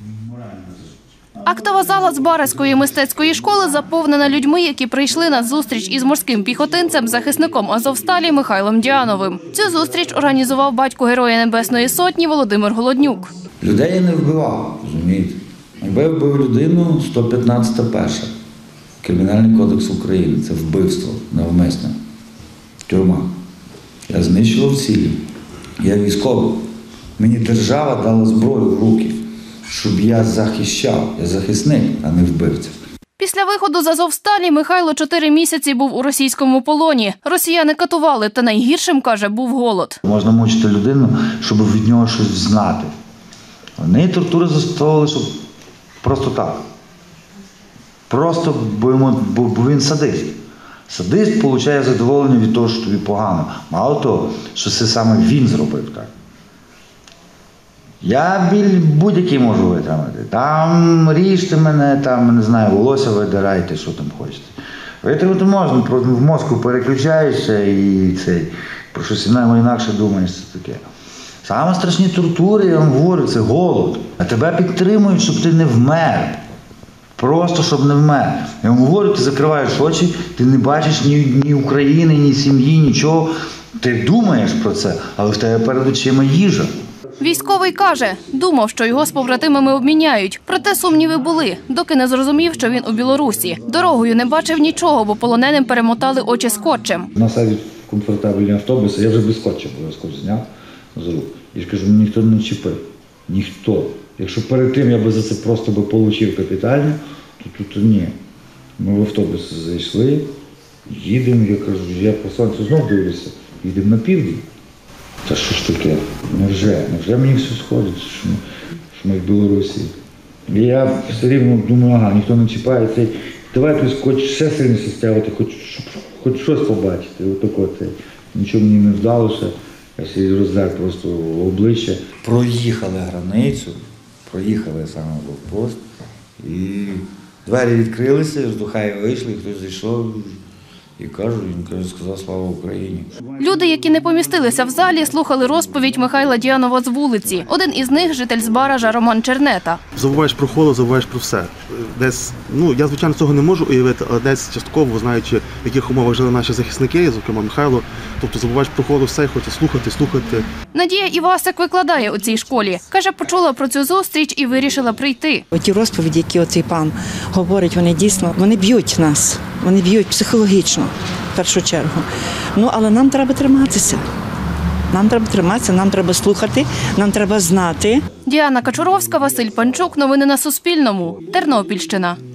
Актова зала Збаразької мистецької школи заповнена людьми, які прийшли на зустріч із морським піхотинцем, захисником Азовсталі Михайлом Діановим. Цю зустріч організував батько Героя Небесної Сотні Володимир Голоднюк. Людей я не вбивав, розумієте. Якби я вбив людину, 115-1 Кримінальний кодекс України – це вбивство навмисне, тюрма. Я знищував цілі. Я військовий. Мені держава дала зброю в руки, щоб я захищав. Я захисник, а не вбивця. Після виходу з Азовсталі Михайло 4 місяці був у російському полоні. Росіяни катували, та найгіршим, каже, був голод. Можна мучити людину, щоб від нього щось знати. Вони тортури застосовували, щоб просто так. Просто, бо він садист. Садист отримує задоволення від того, що тобі погано. Мало того, що це саме він зробив так. Я будь-який можу витримати. Там ріжте мене, там, не знаю, волосся видирайте, що там хочете. Витримати можна, в мозку переключаєшся і про щось інакше думаєш, це таке. Саме страшні тортури, я вам говорю, це голод. А тебе підтримують, щоб ти не вмер. Просто, щоб не вмер. Я вам говорю, ти закриваєш очі, ти не бачиш ні України, ні сім'ї, нічого. Ти думаєш про це, але в тебе перед очима їжа. Військовий каже, думав, що його з побратимами обміняють. Проте сумніви були, доки не зрозумів, що він у Білорусі. Дорогою не бачив нічого, бо полоненим перемотали очі скотчем. На садять комфортабельні автобуси, я вже без скотча обов'язково зняв з рук. І кажу, ніхто не чіпив. Ніхто. Якщо перед тим я би за це просто отримав капітально, то ні. Ми в автобус зайшли, їдемо, я кажу, я по сонцю знов дивлюся, їдемо на південь. Та що ж таке? Невже мені все сходить, що ми в Білорусі? І я все рівно думаю, ніхто не чіпає цей. Давай той скотч ще сильніше стягувати, хоч щось побачити. Отако це. Нічого мені не вдалося. Я собі роздер просто в обличчя. Проїхали границю, проїхали саме блокпост. І двері відкрилися, роздухаї вийшли, і хтось зайшов. І він сказав «Слава Україні». Люди, які не помістилися в залі, слухали розповідь Михайла Діанова з вулиці. Один із них – житель Збаража Роман Чернета. Забуваєш про холод, забуваєш про все. Десь, я, звичайно, цього не можу уявити, але десь частково, знаючи, в яких умовах жили наші захисники, зокрема Михайло, тобто забуваєш про холод все, хочеш слухати. Надія Івасик викладає у цій школі. Каже, почула про цю зустріч і вирішила прийти. Ті розповіді, які оцей пан говорить, вони дійсно, вони б'ють нас, вони б'ють психологічно. В першу чергу. Але нам треба триматися. Нам треба слухати, нам треба знати. Діана Качуровська, Василь Панчук. Новини на Суспільному. Тернопільщина.